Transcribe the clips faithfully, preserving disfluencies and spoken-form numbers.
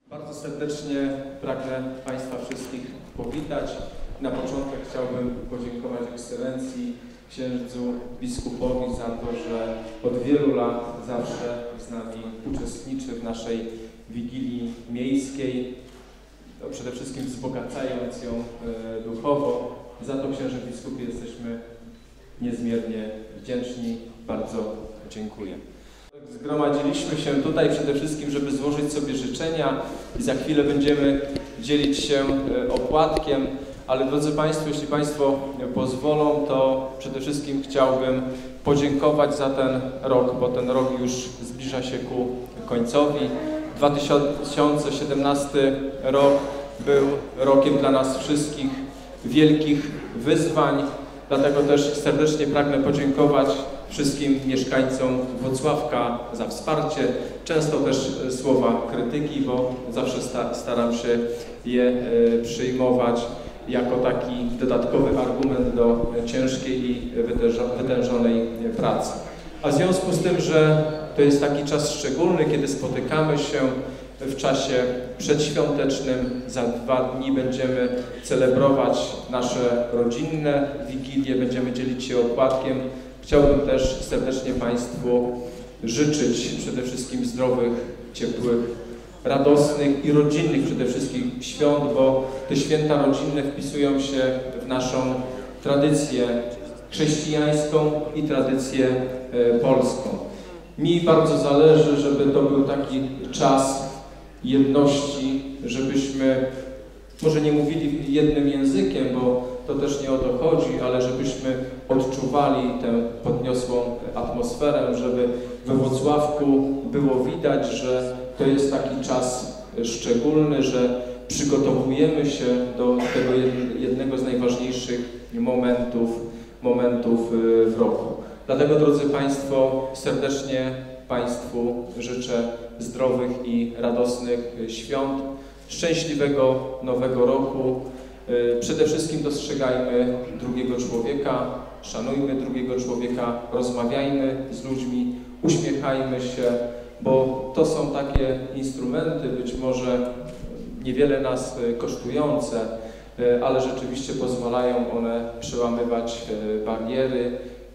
Bardzo serdecznie pragnę Państwa wszystkich powitać. Na początek chciałbym podziękować Ekscelencji księdzu biskupowi za to, że od wielu lat zawsze z nami uczestniczy w naszej Wigilii Miejskiej, no przede wszystkim wzbogacając ją e, duchowo. Za to, księże biskupie, jesteśmy niezmiernie wdzięczni. Bardzo dziękuję. Zgromadziliśmy się tutaj przede wszystkim, żeby złożyć sobie życzenia i za chwilę będziemy dzielić się opłatkiem, ale drodzy Państwo, jeśli Państwo pozwolą, to przede wszystkim chciałbym podziękować za ten rok, bo ten rok już zbliża się ku końcowi. dwa tysiące siedemnasty rok był rokiem dla nas wszystkich wielkich wyzwań, dlatego też serdecznie pragnę podziękować wszystkim mieszkańcom Włocławka za wsparcie, często też słowa krytyki, bo zawsze sta staram się je e, przyjmować jako taki dodatkowy argument do ciężkiej i wytężonej pracy. A w związku z tym, że to jest taki czas szczególny, kiedy spotykamy się w czasie przedświątecznym, za dwa dni będziemy celebrować nasze rodzinne Wigilie, będziemy dzielić się opłatkiem. Chciałbym też serdecznie Państwu życzyć przede wszystkim zdrowych, ciepłych, radosnych i rodzinnych przede wszystkim świąt, bo te święta rodzinne wpisują się w naszą tradycję chrześcijańską i tradycję polską. Mi bardzo zależy, żeby to był taki czas jedności, żebyśmy może nie mówili jednym językiem, bo to też nie o to chodzi, ale żebyśmy odczuwali tę podniosłą atmosferę, żeby we Włocławku było widać, że to jest taki czas szczególny, że przygotowujemy się do tego jednego z najważniejszych momentów, momentów w roku. Dlatego, drodzy Państwo, serdecznie Państwu życzę zdrowych i radosnych świąt, szczęśliwego nowego roku. Przede wszystkim dostrzegajmy drugiego człowieka, szanujmy drugiego człowieka, rozmawiajmy z ludźmi, uśmiechajmy się, bo to są takie instrumenty, być może niewiele nas kosztujące, ale rzeczywiście pozwalają one przełamywać bariery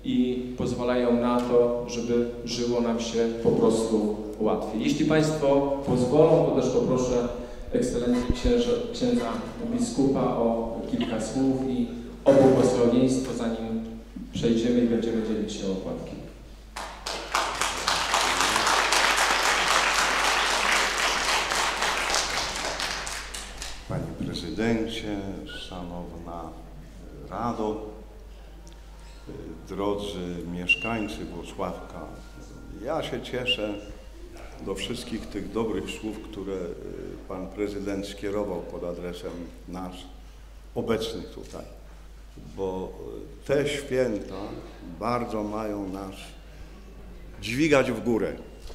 i pozwalają na to, żeby żyło nam się po prostu łatwiej. Jeśli Państwo pozwolą, to też poproszę Ekscelencję księża, księdza biskupa o kilka słów i o błogosławieństwo, zanim przejdziemy i będziemy dzielić się opłatkiem. Panie Prezydencie, Szanowna Rado, drodzy mieszkańcy Włocławka, ja się cieszę do wszystkich tych dobrych słów, które Pan Prezydent skierował pod adresem nas obecnych tutaj, bo te święta bardzo mają nas dźwigać w górę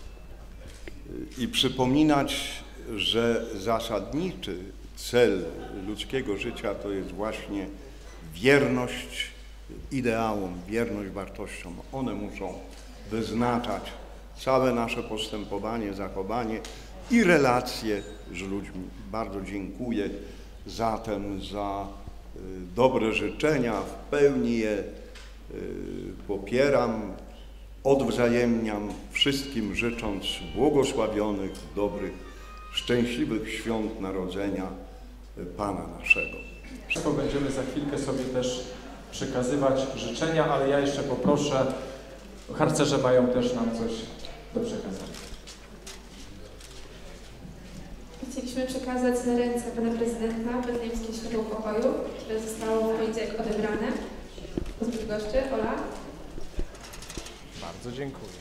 i przypominać, że zasadniczy cel ludzkiego życia to jest właśnie wierność ideałom, wierność wartościom. One muszą wyznaczać całe nasze postępowanie, zachowanie i relacje z ludźmi. Bardzo dziękuję zatem za y, dobre życzenia, w pełni je y, popieram, odwzajemniam, wszystkim życząc błogosławionych, dobrych, szczęśliwych świąt Narodzenia Pana naszego. Będziemy za chwilkę sobie też przekazywać życzenia, ale ja jeszcze poproszę, harcerze mają też nam coś do przekazania. Chcieliśmy przekazać na ręce Pana Prezydenta Betlejemskie Światło Pokoju, które zostało w poniedziałek odebrane. Pozwól goszczy, Ola. Bardzo dziękuję.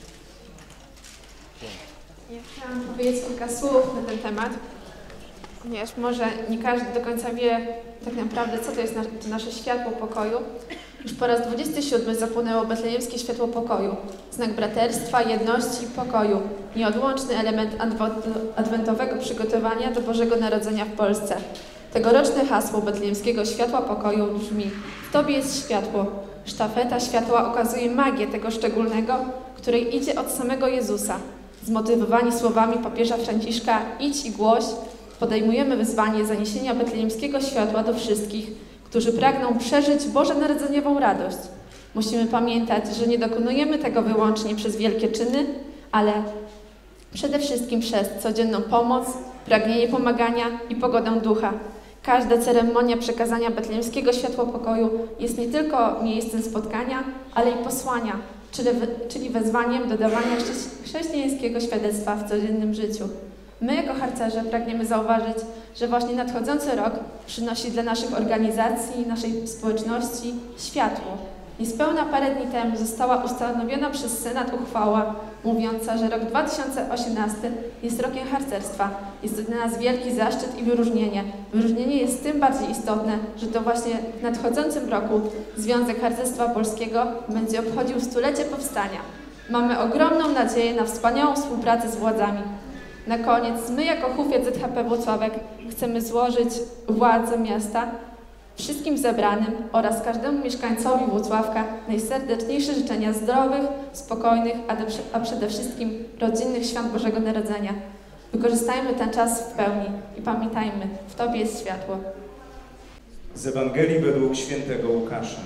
Ja chciałam powiedzieć kilka słów na ten temat, ponieważ może nie każdy do końca wie tak naprawdę, co to jest to nasze światło pokoju. Już po raz dwudziesty siódmy zapłonęło Betlejemskie Światło Pokoju, znak braterstwa, jedności i pokoju, nieodłączny element adwentowego przygotowania do Bożego Narodzenia w Polsce. Tegoroczne hasło Betlejemskiego Światła Pokoju brzmi: w Tobie jest światło. Sztafeta światła okazuje magię tego szczególnego, której idzie od samego Jezusa. Zmotywowani słowami papieża Franciszka: idź i głoś, podejmujemy wyzwanie zaniesienia betlejemskiego światła do wszystkich, którzy pragną przeżyć bożonarodzeniową radość. Musimy pamiętać, że nie dokonujemy tego wyłącznie przez wielkie czyny, ale przede wszystkim przez codzienną pomoc, pragnienie pomagania i pogodę ducha. Każda ceremonia przekazania betlejemskiego światła pokoju jest nie tylko miejscem spotkania, ale i posłania, czyli, czyli wezwaniem do dawania chrześcijańskiego świadectwa w codziennym życiu. My jako harcerze pragniemy zauważyć, że właśnie nadchodzący rok przynosi dla naszych organizacji, naszej społeczności światło. Niespełna parę dni temu została ustanowiona przez Senat uchwała mówiąca, że rok dwa tysiące osiemnasty jest rokiem harcerstwa. Jest to dla nas wielki zaszczyt i wyróżnienie. Wyróżnienie jest tym bardziej istotne, że to właśnie w nadchodzącym roku Związek Harcerstwa Polskiego będzie obchodził stulecie powstania. Mamy ogromną nadzieję na wspaniałą współpracę z władzami. Na koniec, my jako H U F J Z H P Włocławek chcemy złożyć władze miasta, wszystkim zebranym oraz każdemu mieszkańcowi Włocławka najserdeczniejsze życzenia zdrowych, spokojnych, a, de, a przede wszystkim rodzinnych świąt Bożego Narodzenia. Wykorzystajmy ten czas w pełni i pamiętajmy, w Tobie jest światło. Z Ewangelii według świętego Łukasza.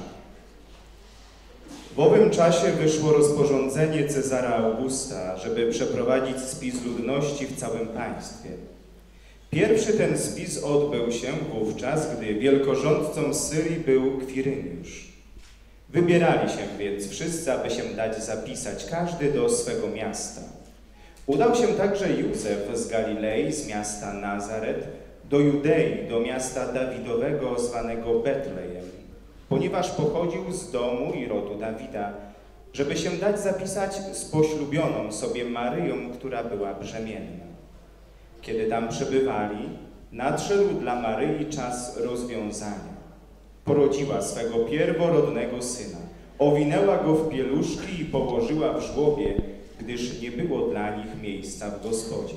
W owym czasie wyszło rozporządzenie Cezara Augusta, żeby przeprowadzić spis ludności w całym państwie. Pierwszy ten spis odbył się wówczas, gdy wielkorządcą Syrii był Kwiryniusz. Wybierali się więc wszyscy, aby się dać zapisać, każdy do swego miasta. Udał się także Józef z Galilei, z miasta Nazaret, do Judei, do miasta Dawidowego zwanego Betlejem, ponieważ pochodził z domu i rodu Dawida, żeby się dać zapisać z poślubioną sobie Maryją, która była brzemienna. Kiedy tam przebywali, nadszedł dla Maryi czas rozwiązania. Porodziła swego pierworodnego syna, owinęła go w pieluszki i położyła w żłobie, gdyż nie było dla nich miejsca w gospodzie.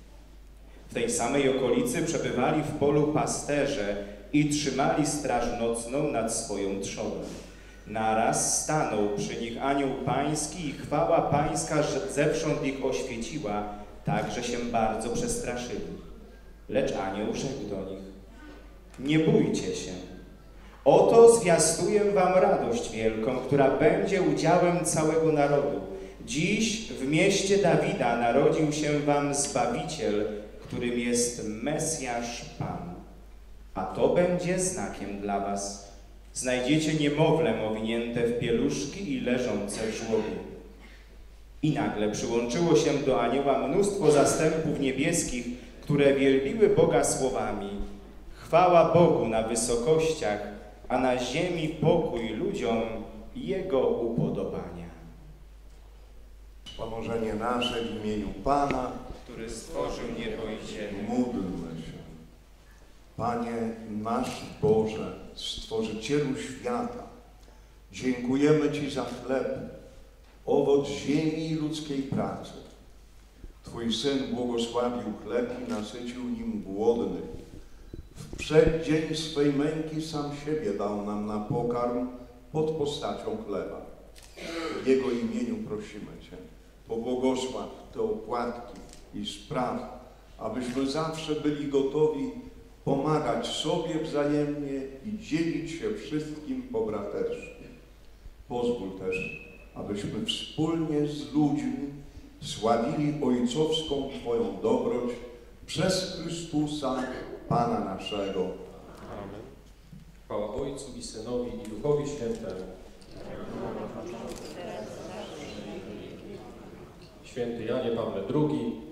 W tej samej okolicy przebywali w polu pasterze i trzymali straż nocną nad swoją trzodą. Naraz stanął przy nich anioł pański i chwała pańska zewsząd ich oświeciła, tak, że się bardzo przestraszyli. Lecz anioł rzekł do nich: nie bójcie się. Oto zwiastuję wam radość wielką, która będzie udziałem całego narodu. Dziś w mieście Dawida narodził się wam Zbawiciel, którym jest Mesjasz Pan. A to będzie znakiem dla was. Znajdziecie niemowlę owinięte w pieluszki i leżące w żłobie. I nagle przyłączyło się do anioła mnóstwo zastępów niebieskich, które wielbiły Boga słowami: chwała Bogu na wysokościach, a na ziemi pokój ludziom Jego upodobania. Pomożenie nasze w imieniu Pana, Który stworzył niebo i ziemię. módlmy się. Panie nasz Boże, Stworzycielu świata, dziękujemy Ci za chleb, owoc ziemi i ludzkiej pracy. Twój Syn błogosławił chleb i nasycił nim głodnych. W przeddzień swej męki sam siebie dał nam na pokarm pod postacią chleba. W Jego imieniu prosimy Cię, pobłogosław te opłatki i spraw, abyśmy zawsze byli gotowi pomagać sobie wzajemnie i dzielić się wszystkim po braterstwie. Pozwól też, abyśmy wspólnie z ludźmi sławili ojcowską Twoją dobroć przez Chrystusa, Pana naszego. Amen. Chwała Ojcu i Synowi i Duchowi Świętemu. Święty Janie Pawle drugi,